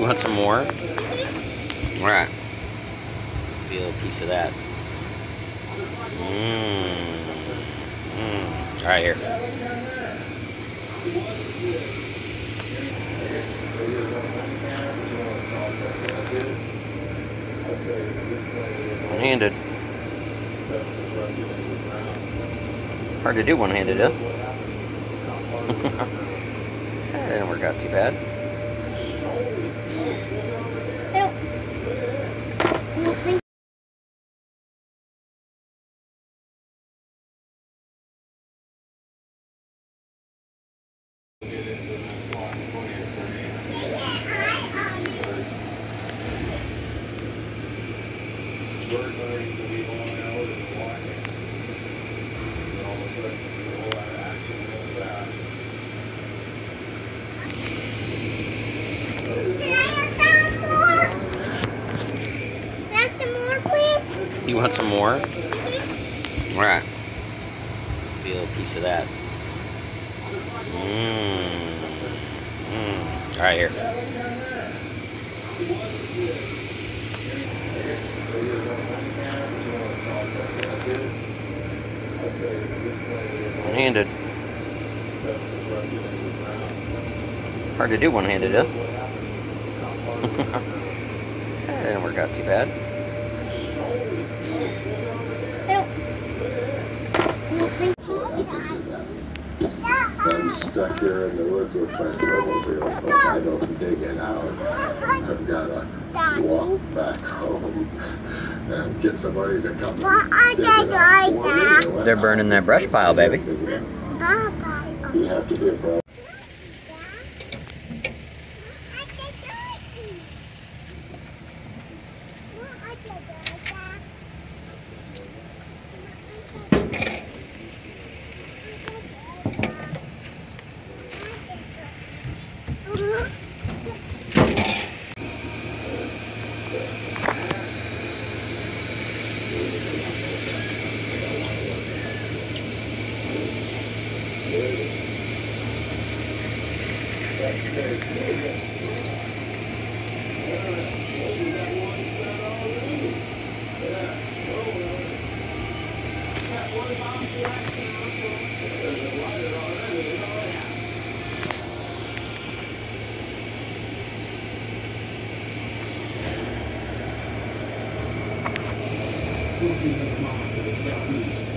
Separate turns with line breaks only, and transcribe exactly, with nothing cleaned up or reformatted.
want some more? Alright. Feel a piece of that. Mmm. Mmm. Alright, here. One-handed. Hard to do one-handed, huh? That didn't work out too bad. You want some more? Mm-hmm. Alright. Feel a piece of that. Mmm. Mmm. Alright, here. One-handed. Hard to do one-handed, huh? That didn't work out too bad.
I'm stuck here in the woods with my snowmobile, so I don't dig it out. I've got to walk back home and get somebody to come and dig it out for me.
They're burning that brush pile, baby.
You have to be a pro.
fourteen hundred miles to the southeast.